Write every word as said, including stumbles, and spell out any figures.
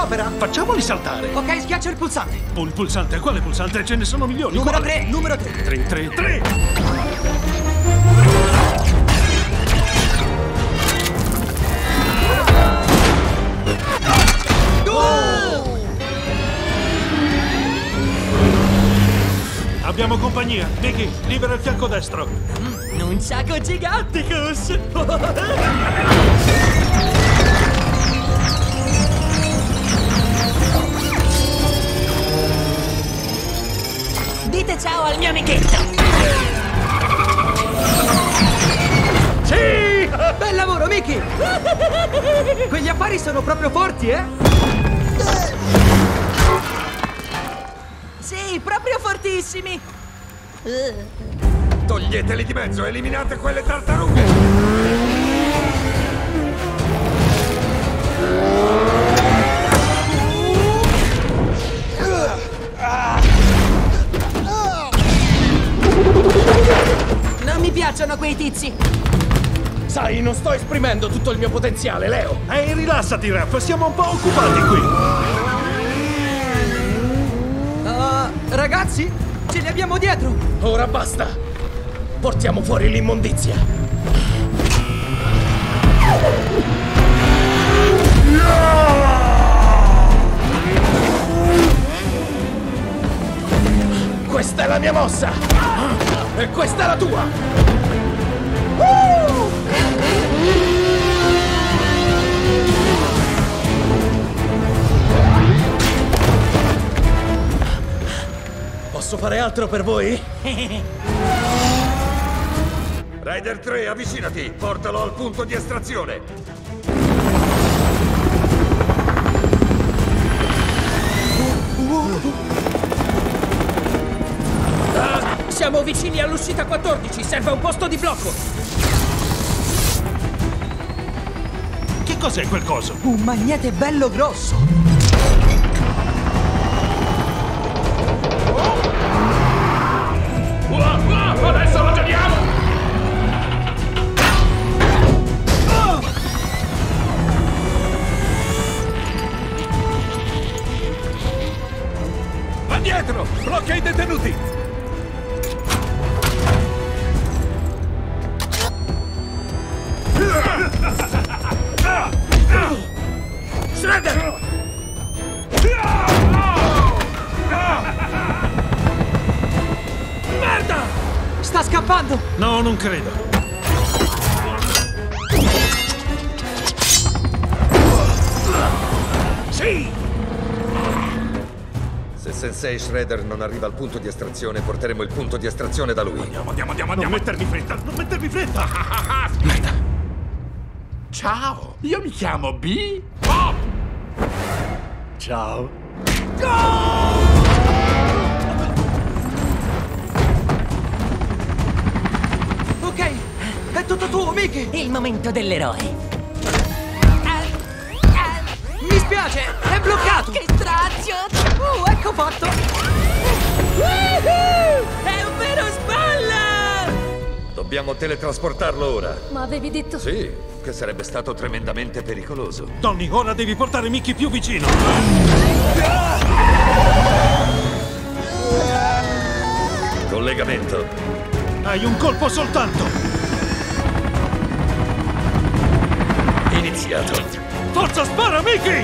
all'opera! Facciamoli saltare! Ok, schiaccia il pulsante! Il pulsante? Quale pulsante? Ce ne sono milioni! Numero Quale? tre, numero tre! tre, tre, tre! Oh! Abbiamo compagnia! Mickey, libera il fianco destro! Mm, un sacco giganticus! Dite ciao al mio amichetto! Sì! Bel lavoro, Mickey! Quegli affari sono proprio forti, eh? Sì, proprio fortissimi! Toglieteli di mezzo, eliminate quelle tartarughe! Non mi piacciono quei tizi! Sai, non sto esprimendo tutto il mio potenziale, Leo! Ehi, rilassati, Raph, siamo un po' occupati qui! Uh, ragazzi, ce li abbiamo dietro! Ora basta! Portiamo fuori l'immondizia! Questa è la mia mossa! E questa è la tua! Uh! Posso fare altro per voi? Rider tre, avvicinati! Portalo al punto di estrazione! Ah, siamo vicini all'uscita quattordici, serve un posto di blocco! Che cos'è quel coso? Un magnete bello grosso! Wow, wow, adesso lo giochiamo! Va dietro! Blocca i detenuti! Shredder! Merda! Sta scappando! No, non credo. Sì! Se Sensei Shredder non arriva al punto di estrazione, porteremo il punto di estrazione da lui. Andiamo, andiamo, andiamo, andiamo. Non mettermi fretta, non mettermi fretta! Merda! Ciao, io mi chiamo B. Pop. Ciao. Ok, è tutto tuo, Mickey! Il momento dell'eroe. Mi spiace, è bloccato! Che strazio! Uh, ecco fatto! Woohoo! È un vero spalla! Dobbiamo teletrasportarlo ora. Ma avevi detto... Sì, che sarebbe stato tremendamente pericoloso. Donny, ora devi portare Mickey più vicino. Collegamento. Hai un colpo soltanto. Iniziato. Forza, spara, Mickey!